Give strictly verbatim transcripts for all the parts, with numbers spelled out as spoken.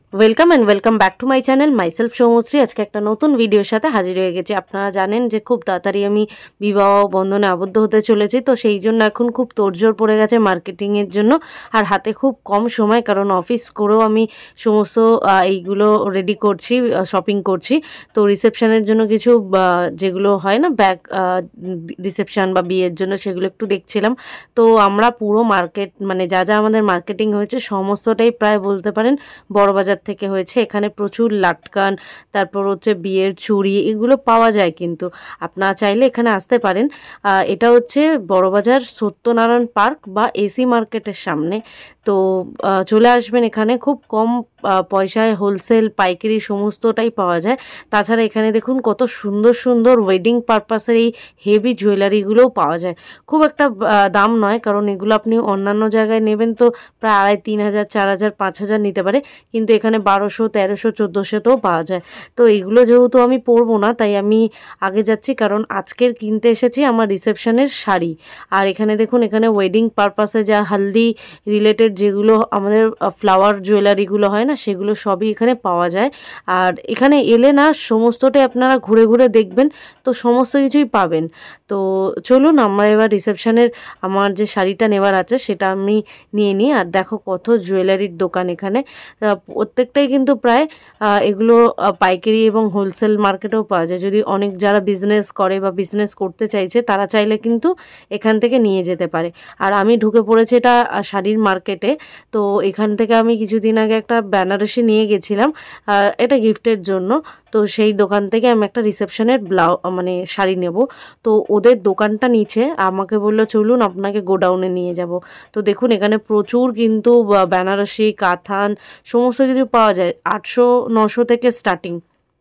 Welcome and welcome back to my channel myself Soumashree. আজকে একটা নতুন ভিডিওর সাথে হাজির হয়ে গেছি। আপনারা জানেন যে খুব তাড়াতাড়ি আমি বিবাহ বন্ধনে আবদ্ধ হতে চলেছি, তো সেই জন্য এখন খুব তোড়জোড় পড়ে গেছে মার্কেটিংয়ের জন্য। আর হাতে খুব কম সময়, কারণ অফিস করেও আমি সমস্ত এইগুলো রেডি করছি, শপিং করছি। তো রিসেপশনের জন্য কিছু যেগুলো হয় না ব্যাগ রিসেপশন বা বিয়ের জন্য, সেগুলো একটু দেখছিলাম। তো আমরা পুরো মার্কেট মানে যা যা আমাদের মার্কেটিং হয়েছে সমস্তটাই প্রায় বলতে পারেন বড়বাজার থেকে হয়েছে। এখানে প্রচুর লাটকান, তারপর হচ্ছে বিয়ের চুড়ি, এগুলো পাওয়া যায়। কিন্তু আপনারা চাইলে এখানে আসতে পারেন। এটা হচ্ছে বড়বাজার সত্যনারায়ণ পার্ক বা এসি মার্কেটের সামনে। তো চলে আসবেন, এখানে খুব কম পয়সায় হোলসেল পাইকারি সমস্তটাই পাওয়া যায়। তাছাড়া এখানে দেখুন কত সুন্দর সুন্দর ওয়েডিং পারপাসের এই হেভি জুয়েলারিগুলোও পাওয়া যায়। খুব একটা দাম নয়, কারণ এগুলো আপনি অন্যান্য জায়গায় নেবেন তো প্রায় আড়াই তিন হাজার চার হাজার পাঁচ হাজার নিতে পারে, কিন্তু এখানে বারোশো তেরোশো চোদ্দোশোতেও পাওয়া যায়। তো এগুলো যেহেতু আমি পরবো না, তাই আমি আগে যাচ্ছি, কারণ আজকের কিনতে এসেছি আমার রিসেপশনের শাড়ি। আর এখানে দেখুন, এখানে ওয়েডিং পারপাসে যা হালদি রিলেটেড যেগুলো আমাদের ফ্লাওয়ার জুয়েলারিগুলো হয় না, সেগুলো সবই এখানে পাওয়া যায়। আর এখানে এলে না সমস্তটাই আপনারা ঘুরে ঘুরে দেখবেন, তো সমস্ত কিছুই পাবেন। তো চলুন আমরা এবার রিসেপশনের আমার যে শাড়িটা নেওয়ার আছে সেটা আমি নিয়ে নিই। আর দেখো কত জুয়েলারির দোকান এখানে, প্রত্যেকটাই কিন্তু প্রায় এগুলো পাইকারি এবং হোলসেল মার্কেটেও পাওয়া যায়। যদি অনেক যারা বিজনেস করে বা বিজনেস করতে চাইছে, তারা চাইলে কিন্তু এখান থেকে নিয়ে যেতে পারে। আর আমি ঢুকে পড়েছি এটা শাড়ির মার্কেটে। তো এখান থেকে আমি কিছুদিন আগে একটা বেনারসি নিয়ে গেছিলাম, এটা গিফটের জন্য। তো সেই দোকান থেকে আমি একটা রিসেপশনের ব্লাউ মানে শাড়ি নেব। তো ওদের দোকানটা নিচে, আমাকে বললো চলুন আপনাকে গোডাউনে নিয়ে যাব। তো দেখুন এখানে প্রচুর কিন্তু বেনারসি, কাতান সমস্ত কিছু পাওয়া যায়, আটশো নশো থেকে স্টার্টিং।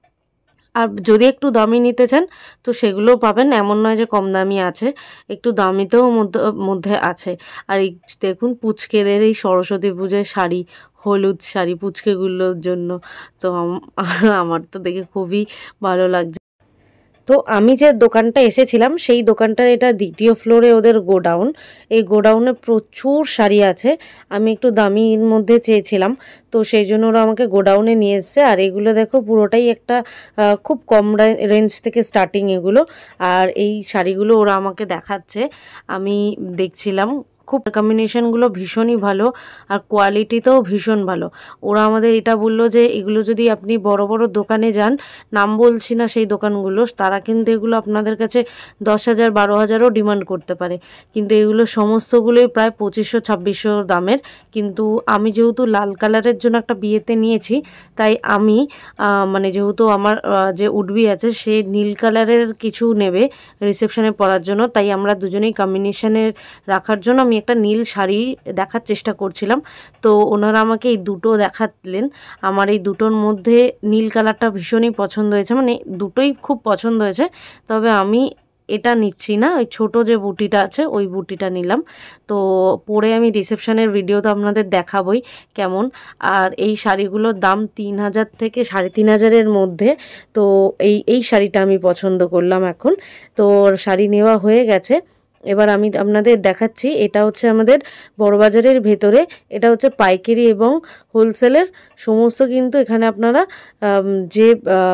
আর যদি একটু দামি নিতে চান তো সেগুলোও পাবেন, এমন নয় যে কম দামি আছে, একটু দামিতেও মধ্যে আছে। আর এই দেখুন পুচকেদের এই সরস্বতী পুজোর শাড়ি, হলুদ শাড়ি পুচকেগুলোর জন্য। তো আমার তো দেখে খুবই ভালো লাগছে। তো আমি যে দোকানটা এসেছিলাম সেই দোকানটার এটা দ্বিতীয় ফ্লোরে ওদের গোডাউন। এই গোডাউনে প্রচুর শাড়ি আছে। আমি একটু দামির মধ্যে চেয়েছিলাম, তো সেই জন্য ওরা আমাকে গোডাউনে নিয়ে এসছে। আর এগুলো দেখো পুরোটাই একটা খুব কম রেঞ্জ থেকে স্টার্টিং এগুলো। আর এই শাড়িগুলো ওরা আমাকে দেখাচ্ছে, আমি দেখছিলাম। খুব কম্বিনেশনগুলো ভীষণই ভালো, আর কোয়ালিটিতেও ভীষণ ভালো। ওরা আমাদের এটা বললো যে এগুলো যদি আপনি বড় বড় দোকানে যান, নাম বলছি না সেই দোকানগুলো, তারা কিন্তু এগুলো আপনাদের কাছে দশ হাজার বারো হাজারও ডিমান্ড করতে পারে, কিন্তু এগুলো সমস্তগুলোই প্রায় পঁচিশশো ছাব্বিশশো দামের। কিন্তু আমি যেহেতু লাল কালারের জন্য একটা বিয়েতে নিয়েছি, তাই আমি মানে যেহেতু আমার যে উডবি আছে সে নীল কালারের কিছু নেবে রিসেপশনে পরার জন্য, তাই আমরা দুজনেই কম্বিনেশনের রাখার জন্য আমি একটা নীল শাড়ি দেখার চেষ্টা করছিলাম। তো ওনারা আমাকে এই দুটো দেখালেন। আমার এই দুটোর মধ্যে নীল কালারটা ভীষণই পছন্দ হয়েছে, মানে দুটোই খুব পছন্দ হয়েছে। তবে আমি এটা নিচ্ছি না, ওই ছোটো যে বুটিটা আছে ওই বুটিটা নিলাম। তো পরে আমি রিসেপশনের ভিডিও তো আপনাদের দেখাবই কেমন। আর এই শাড়িগুলোর দাম তিন হাজার থেকে সাড়ে তিন হাজারের মধ্যে। তো এই এই শাড়িটা আমি পছন্দ করলাম এখন। তো শাড়ি নেওয়া হয়ে গেছে, এবার আমি আপনাদের দেখাচ্ছি। এটা হচ্ছে আমাদের বড়বাজারের ভেতরে, এটা হচ্ছে পাইকারি এবং হোলসেলের সমস্ত। কিন্তু এখানে আপনারা যে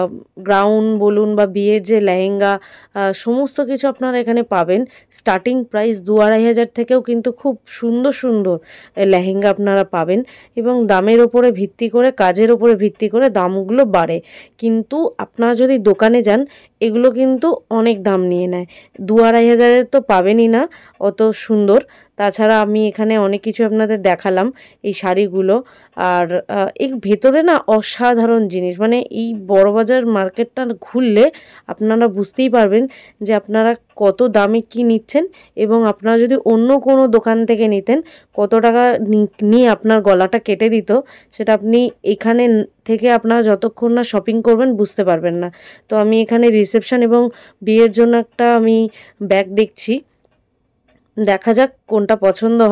গ্রাউন বলুন বা বিয়ের যে লেহেঙ্গা সমস্ত কিছু আপনারা এখানে পাবেন। স্টার্টিং প্রাইস দু আড়াই হাজার থেকেও কিন্তু খুব সুন্দর সুন্দর লেহেঙ্গা আপনারা পাবেন, এবং দামের ওপরে ভিত্তি করে, কাজের ওপরে ভিত্তি করে দামগুলো বাড়ে। কিন্তু আপনারা যদি দোকানে যান, এগুলো কিন্তু অনেক দাম নিয়ে নেয়, দু আড়াই হাজারের তো পাবেনই না অত সুন্দর। তাছাড়া আমি এখানে অনেক কিছু আপনাদের দেখালাম এই শাড়িগুলো। আর এই ভেতরে না অসাধারণ জিনিস, মানে এই বড়বাজার মার্কেটটা ঘুরলে আপনারা বুঝতেই পারবেন যে আপনারা কত দামে কি নিচ্ছেন, এবং আপনারা যদি অন্য কোনো দোকান থেকে নিতেন কত টাকা নিয়ে আপনার গলাটা কেটে দিত, সেটা আপনি এখানে থেকে আপনারা যতক্ষণ না শপিং করবেন বুঝতে পারবেন না। তো আমি এখানে রিসেপশন এবং বিয়ের জন্য একটা আমি ব্যাগ দেখছি, দেখা যাক কোনটা পছন্দ হয়।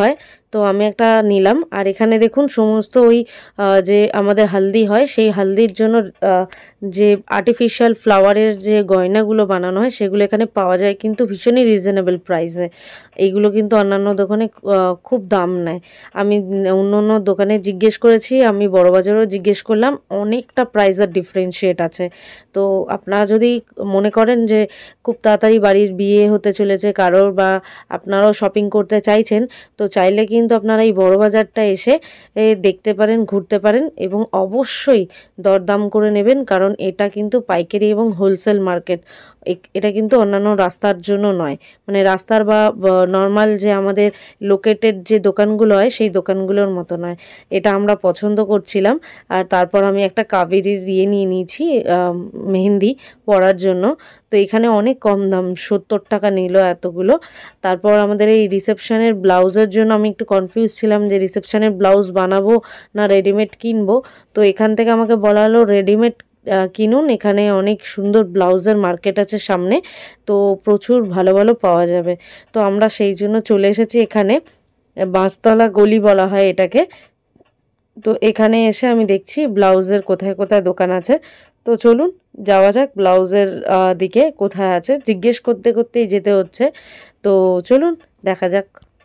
তো আমি একটা নিলাম। আর এখানে দেখুন সমস্ত ওই যে আমাদের হালদি হয় সেই হালদির জন্য যে আর্টিফিশিয়াল ফ্লাওয়ারের যে গয়নাগুলো বানানো হয় সেগুলো এখানে পাওয়া যায় কিন্তু ভীষণই রিজনেবল প্রাইসে। এইগুলো কিন্তু অন্যান্য দোকানে খুব দাম নেয়। আমি অন্য অন্য দোকানে জিজ্ঞেস করেছি, আমি বড়বাজারেও জিজ্ঞেস করলাম, অনেকটা প্রাইসের ডিফারেন্সিয়েট আছে। তো আপনারা যদি মনে করেন যে খুব তাড়াতাড়ি বাড়ির বিয়ে হতে চলেছে কারোর, বা আপনারাও শপিং করতে চাইছেন, তো চাইলে কিন্তু আপনারা এই বড়বাজারটা এসে দেখতে পারেন, ঘুরতে পারেন এবং অবশ্যই দরদাম করে নেবেন, কারণ এটা কিন্তু পাইকারি এবং হোলসেল মার্কেট। এটা কিন্তু অন্যান্য রাস্তার জন্য নয়, মানে রাস্তার বা নর্মাল যে আমাদের লোকেটেড যে দোকানগুলো হয় সেই দোকানগুলোর মতো নয়। এটা আমরা পছন্দ করছিলাম। আর তারপর আমি একটা কাবেরির ইয়ে নিয়ে নিয়েছি মেহেন্দি পরার জন্য। তো এখানে অনেক কম দাম, সত্তর টাকা নিল এতগুলো। তারপর আমাদের এই রিসেপশনের ব্লাউজের জন্য আমি একটু কনফিউজ ছিলাম যে রিসেপশনের ব্লাউজ বানাবো না রেডিমেড কিনবো। তো এখান থেকে আমাকে বলা হলো রেডিমেড কিনুন, এখানে অনেক সুন্দর ব্লাউজের মার্কেট আছে সামনে, তো প্রচুর ভালো ভালো পাওয়া যাবে। তো আমরা সেই জন্য চলে এসেছি এখানে, বাঁশতলা গলি বলা হয় এটাকে। তো এখানে এসে আমি দেখছি ব্লাউজের কোথায় কোথায় দোকান আছে। তো চলুন যাওয়া যাক ব্লাউজের দিকে কোথায় আছে, জিজ্ঞেস করতে করতেই যেতে হচ্ছে। তো চলুন দেখা যাক।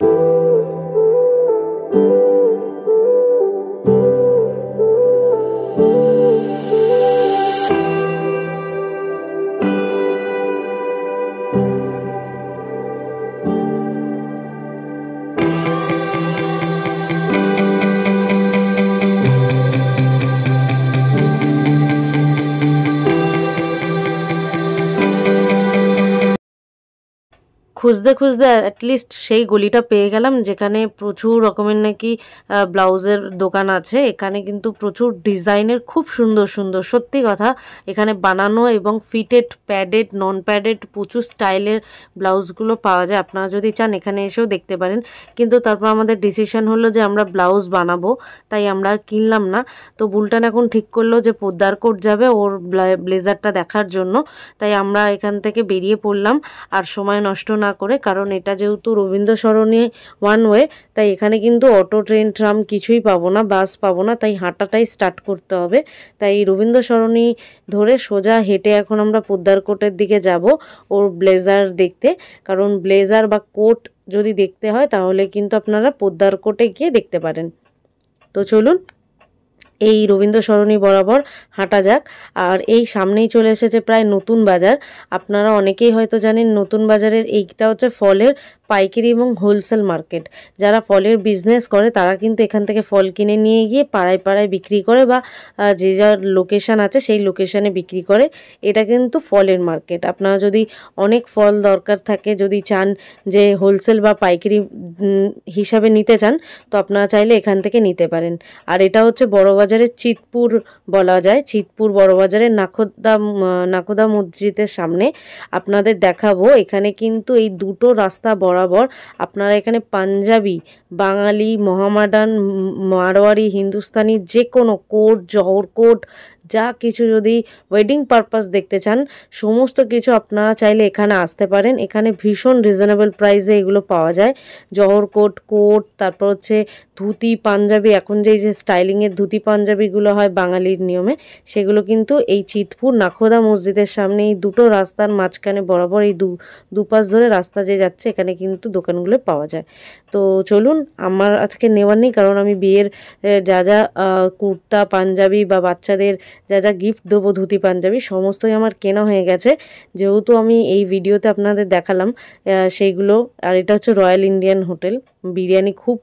খুঁজতে খুঁজতে অ্যাটলিস্ট সেই গলিটা পেয়ে গেলাম যেখানে প্রচুর রকমের নাকি ব্লাউজের দোকান আছে। এখানে কিন্তু প্রচুর ডিজাইনের খুব সুন্দর সুন্দর, সত্যি কথা, এখানে বানানো এবং ফিটেড, প্যাডেড, নন প্যাডেড প্রচুর স্টাইলের ব্লাউজগুলো পাওয়া যায়। আপনারা যদি চান এখানে এসেও দেখতে পারেন। কিন্তু তারপর আমাদের ডিসিশন হলো যে আমরা ব্লাউজ বানাবো, তাই আমরা আর কিনলাম না। তো বুলটান এখন ঠিক করলো যে পোদ্দার কোট যাবে ওর ব্লেজারটা দেখার জন্য, তাই আমরা এখান থেকে বেরিয়ে পড়লাম আর সময় নষ্ট না করে, কারণ এটা যেহেতু রবীন্দ্র সরণি ওয়ান ওয়ে, তাই এখানে কিন্তু অটো, ট্রেন, ট্রাম কিছুই পাবো না, বাস পাবো না, তাই হাঁটাটাই স্টার্ট করতে হবে। তাই রবীন্দ্র সরণি ধরে সোজা হেঁটে এখন আমরা পোদ্দার কোটের দিকে যাব ওর ব্লেজার দেখতে, কারণ ব্লেজার বা কোট যদি দেখতে হয় তাহলে কিন্তু আপনারা পোদ্দার কোটে গিয়ে দেখতে পারেন। তো চলুন এই রবীন্দ্র সরণি বরাবর হাঁটা যাক। আর এই সামনেই চলে এসেছে প্রায় নতুন বাজার। আপনারা অনেকেই হয়তো জানেন নতুন বাজারের এইটা হচ্ছে ফলের পাইকারি এবং হোলসেল মার্কেট। যারা ফলের বিজনেস করে তারা কিন্তু এখান থেকে ফল কিনে নিয়ে গিয়ে পাড়ায় পাড়ায় বিক্রি করে, বা যে যার লোকেশান আছে সেই লোকেশানে বিক্রি করে। এটা কিন্তু ফলের মার্কেট। আপনারা যদি অনেক ফল দরকার থাকে, যদি চান যে হোলসেল বা পাইকারি হিসাবে নিতে চান, তো আপনারা চাইলে এখান থেকে নিতে পারেন। আর এটা হচ্ছে বড়বাজারের চিতপুর বলা যায়, চিতপুর বড়বাজারের নাখোদা নাখোদা মসজিদের সামনে। আপনাদের দেখাবো এখানে কিন্তু এই দুটো রাস্তা বরাবর আপনারা এখানে পাঞ্জাবি, বাঙালি, মহামাডান, মারোয়ারি, হিন্দুস্তানি যে কোনো কোট, জহর কোট, যা কিছু যদি ওয়েডিং পারপাস দেখতে চান সমস্ত কিছু আপনারা চাইলে এখানে আসতে পারেন। এখানে ভীষণ রিজনেবল প্রাইসে এগুলো পাওয়া যায়। জহর কোট, কোট, তারপর হচ্ছে ধুতি, পাঞ্জাবি, এখন যেই যে স্টাইলিংয়ের ধুতি পাঞ্জাবিগুলো হয় বাঙালির নিয়মে, সেগুলো কিন্তু এই চিতপুর নাখোদা মসজিদের সামনে এই দুটো রাস্তার মাঝখানে বরাবর এই দু দুপাশ ধরে রাস্তা যে যাচ্ছে এখানে কিন্তু দোকানগুলো পাওয়া যায়। তো চলুন, আমার আজকে নেওয়ার নেই, কারণ আমি বিয়ের যা যা কুর্তা, পাঞ্জাবি বা বাচ্চাদের যা যা গিফট দেবো ধুতি পাঞ্জাবি সমস্তই আমার কেনা হয়ে গেছে, যেহেতু আমি এই ভিডিওতে আপনাদের দেখালাম সেইগুলো। আর এটা হচ্ছে রয়্যাল ইন্ডিয়ান হোটেল, বিরিয়ানি খুব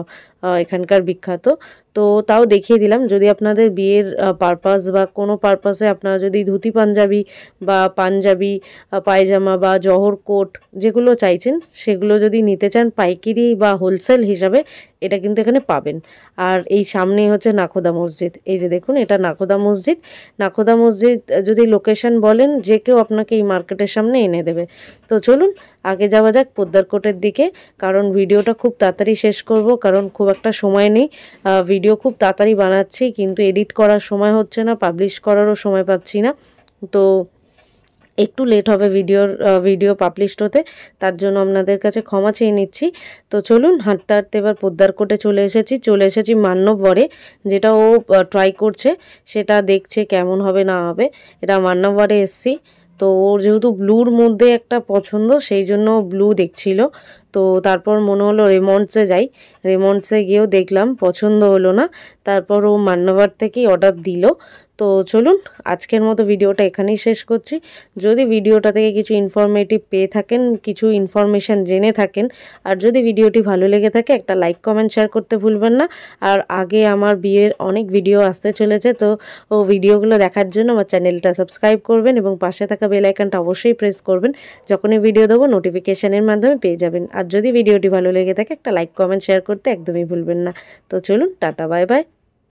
এখানকার বিখ্যাত। তো তাও দেখিয়ে দিলাম, যদি আপনাদের বিয়ের পারপাস বা কোনো পারপাসে আপনারা যদি ধুতি পাঞ্জাবি বা পাঞ্জাবি পায়জামা বা জহর কোট যেগুলো চাইছেন সেগুলো যদি নিতে চান পাইকারি বা হোলসেল হিসাবে, এটা কিন্তু এখানে পাবেন। আর এই সামনেই হচ্ছে নাখোদা মসজিদ, এই যে দেখুন এটা নাখোদা মসজিদ। নাখোদা মসজিদ যদি লোকেশন বলেন যে কেউ আপনাকে এই মার্কেটের সামনে এনে দেবে। তো চলুন আগে যাওয়া যাক পোদ্দার কোটের দিকে, কারণ ভিডিওটা খুব তাড়াতাড়ি শেষ করব, কারণ খুব একটা সময় নেই। ভিডিও খুব তাড়াতাড়ি বানাচ্ছি কিন্তু এডিট করার সময় হচ্ছে না, পাবলিশ করারও সময় পাচ্ছি না। তো একটু লেট হবে ভিডিওর ভিডিও পাবলিশড হতে, তার জন্য আপনাদের কাছে ক্ষমা চেয়ে নিচ্ছি। তো চলুন হাঁটতে হাঁটতে এবার পোদ্দার কোটে চলে এসেছি চলে এসেছি মান্যবরে, যেটা ও ট্রাই করছে, সেটা দেখছে কেমন হবে না হবে। এটা মান্যবরে এসছি, তো ওর যেহেতু ব্লুর মধ্যে একটা পছন্দ, সেই জন্য ব্লু দেখছিল। তো তারপর মনে হলো রেমন্ডসে যাই, রেমন্ডসে গিয়েও দেখলাম পছন্দ হলো না, তারপর ও মান্যবর থেকেই অর্ডার দিল। তো চলুন আজকের মতো ভিডিওটা এখানেই শেষ করছি। যদি ভিডিওটা থেকে কিছু ইনফরমেটিভ পেয়ে থাকেন, কিছু ইনফরমেশান জেনে থাকেন, আর যদি ভিডিওটি ভালো লেগে থাকে একটা লাইক কমেন্ট শেয়ার করতে ভুলবেন না। আর আগে আমার বিয়ের অনেক ভিডিও আসতে চলেছে, তো ও ভিডিওগুলো দেখার জন্য আমার চ্যানেলটা সাবস্ক্রাইব করবেন এবং পাশে থাকা বেল আইকনটা অবশ্যই প্রেস করবেন। যখনই ভিডিও দেবো নোটিফিকেশানের মাধ্যমে পেয়ে যাবেন। আর যদি ভিডিওটি ভালো লেগে থাকে একটা লাইক কমেন্ট শেয়ার করতে একদমই ভুলবেন না। তো চলুন টাটা বাই বাই।